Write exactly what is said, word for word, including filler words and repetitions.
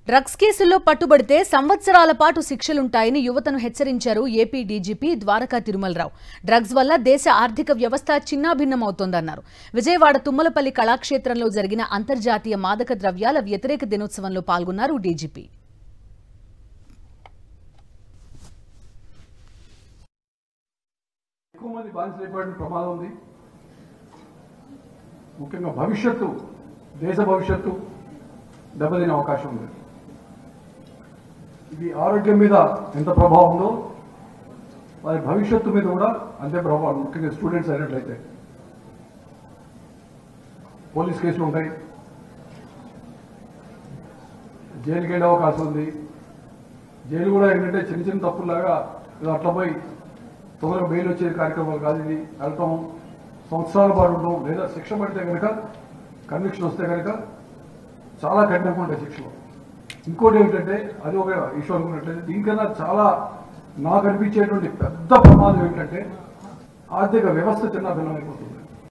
Drugs కేసుల్లో పట్టుబడితే సంవత్సరాల పాటు శిక్షలుంటాయని యువతను హెచ్చరించారు AP DGP Dwaraka Tirumala Rao. Drugs వల్ల దేశ ఆర్థిక వ్యవస్థ చిన్నాభిన్నమవుతోందన్నారు. విజయవాడ తుమ్మలపల్లి కళాక్షేత్రంలో జరిగిన అంతర్జాతీయ మాదక ద్రవ్యాల వ్యతిరేక దినోత్సవంలో పాల్గొన్నారు డీజీపీ. ఎక్కువ మంది బానిసలైపోయిన ప్రమాదం ఉంది. ముఖ్యంగా భవిష్యత్తు దేశ భవిష్యత్తు దెబ్బతినే అవకాశం ఉంది. ఇది ఆరోగ్యం మీద ఎంత ప్రభావం ఉందో వారి భవిష్యత్తు మీద కూడా అంతే ప్రభావం. ముఖ్యంగా స్టూడెంట్స్ అయినట్లయితే పోలీస్ కేసులు ఉంటాయి, జైలుకి వెళ్ళే అవకాశం ఉంది. జైలు కూడా ఏంటంటే చిన్న చిన్న తప్పుల్లాగా అట్లా పోయి తొందరగా బెయిల్ వచ్చే కార్యక్రమాలు కాదు. ఇది వెళ్తాం సంవత్సరాల పాటు ఉండడం, లేదా శిక్ష పడితే కనుక కన్విక్షన్ వస్తే కనుక చాలా కఠినంగా ఉంటాయి శిక్షలు. ఇంకోటి ఏమిటంటే అది ఒక ఇష్యూ అనుకున్నట్లయితే దీనికన్నా చాలా నాకు అనిపించేటువంటి పెద్ద ప్రమాదం ఏంటంటే ఆర్థిక వ్యవస్థ చిన్న భిన్నమైపోతుంది.